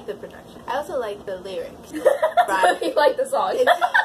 like the production. I also like the lyrics. Right. You like the song.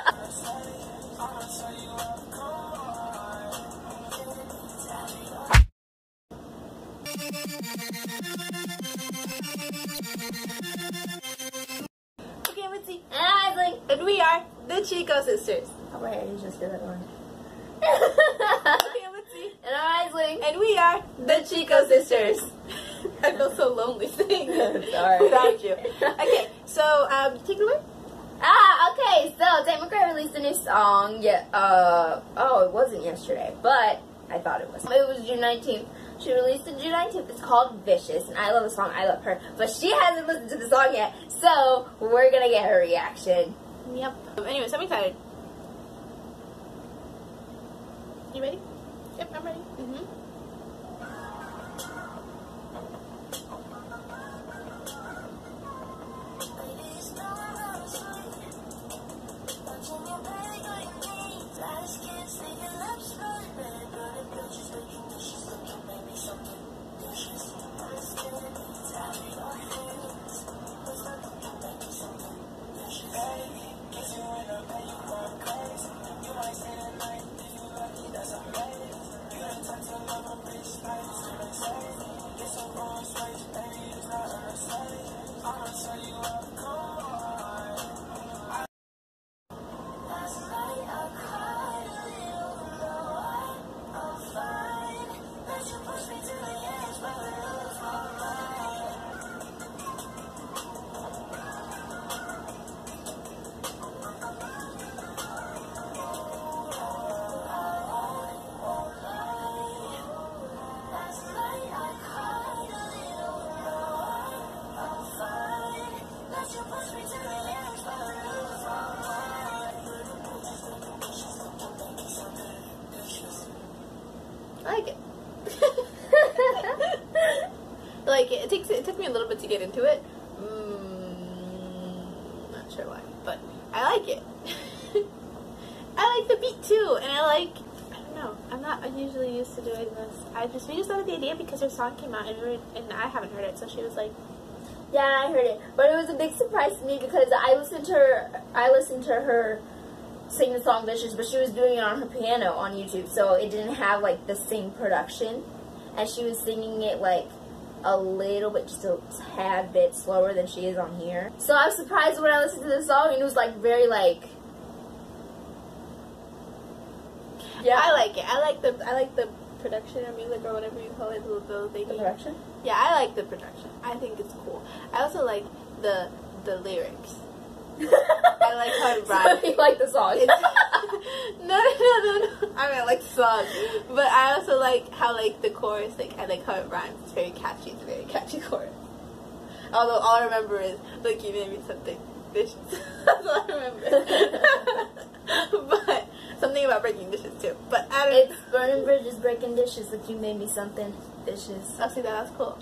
Okay, Mitzi. And I was like, And we are the Chico Sisters. oh wait, you just did that one. Okay, Mitzi. And I'm Aisling. And we are the Chico Sisters. I feel so lonely saying it Sorry. without you. Okay, so take it away. Okay, so Tate McRae released a new song. Yeah, oh, it wasn't yesterday, but I thought it was. It was June 19th. She released it June 19th. It's called Vicious, and I love the song. I love her, but she hasn't listened to the song yet, so we're gonna get her reaction. Yep. Anyways, I'm excited. You ready? Yep, I'm ready. I like it. Like it took me a little bit to get into it. Not sure why, but I like it. I like the beat too, and I don't know. I'm not unusually used to doing this. We just thought of the idea because her song came out and I haven't heard it, so she was like, Yeah, I heard it, but it was a big surprise to me because I listened to her sing the song Vicious, but she was doing it on her piano on YouTube, so it didn't have like the same production, and she was singing it like a little bit, just a tad bit slower than she is on here. So I was surprised when I listened to the song, and it was like very like, yeah, I like it. I like the production or music or whatever you call it, the thingy. The production? Yeah, I like the production. I think it's cool. I also like the lyrics. I like how it rhymes. So you like the song? No. I mean, I like the song, but I also like how the chorus. I like how it rhymes. It's very catchy. It's a very catchy chorus. Although all I remember is, look, you made me something vicious. That's all I remember. But something about breaking dishes too. But I don't. It's burning bridges, breaking dishes. Look, you made me something vicious. I'll see that. That's cool.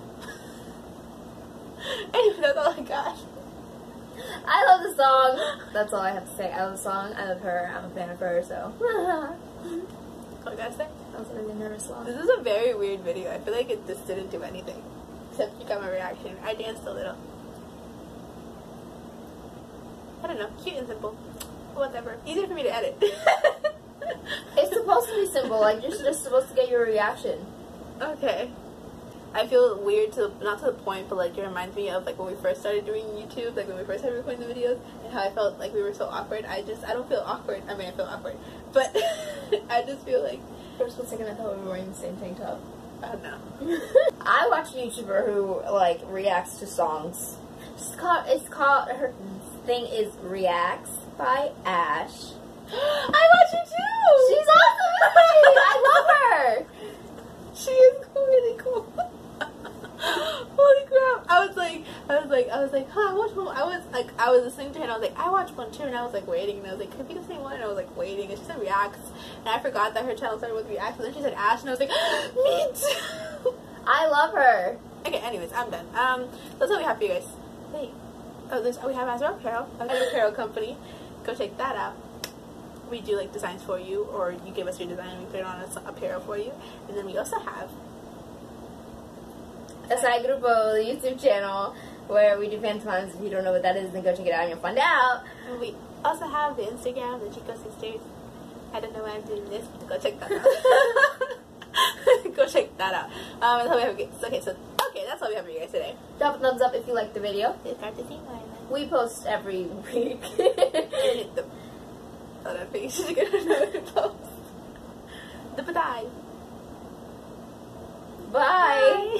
Anyway, that's all I got. I love the song. That's all I have to say. I love the song. I love her. I'm a fan of her, so. What did I say? That was a really nervous song. This is a very weird video. I feel like it just didn't do anything. Except you got my reaction. I danced a little. I don't know. Cute and simple. Whatever. Easier for me to edit. It's supposed to be simple. Like, you're just supposed to get your reaction. Okay. I feel weird not to the point, but like it reminds me of like when we first started doing YouTube, like when we first started recording the videos, and how I felt like we were so awkward. I don't feel awkward. I mean, I feel awkward, but I just feel like For a split second, I thought we were wearing the same tank top. I don't know. I watch a YouTuber who like reacts to songs. It's called her thing is Reacts by Ash. I watch her too. She's awesome. I love her. She is really cool. Holy crap! I was like, huh, I watched one. I was listening to her and I was like, I watched one too, and I was like waiting, and I was like, could be the same one, and I was like waiting, and she said Reacts, and I forgot that her channel started with Reacts, and then she said Ash, and I was like, me too. I love her. Okay, anyways, I'm done. That's all we have for you guys. Wait, we have Azure Apparel, Azure Apparel Company. Go check that out. We do like designs for you, or you give us your design and we put it on apparel for you, and then we also have Asai Grupo, the YouTube channel. where we do pantomimes. If you don't know what that is, then go check it out and you'll find out. And we also have the Instagram, the Chico Sisters. I don't know why I'm doing this, but go check that out. Go check that out. That's all we have. Okay, that's all we have for you guys today. Drop a thumbs up if you liked the video. Subscribe to Team Island. We post every week. Hit the other page to get another post. The bye. Bye.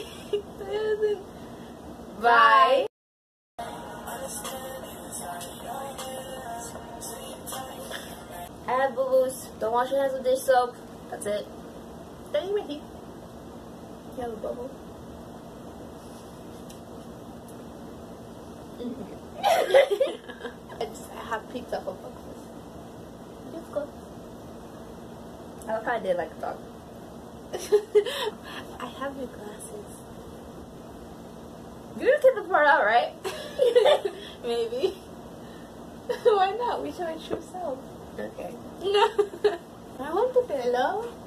Bye. Bye. I have boo-boos. Don't wash your hands with dish soap. That's it. Stay ready. You have a bubble? I have pizza for boxes. Let's go. I love how I did like a dog. I have your glasses. You're gonna cut this part out, right? Maybe. Why not? We show our true self. Okay. No. I want the pillow.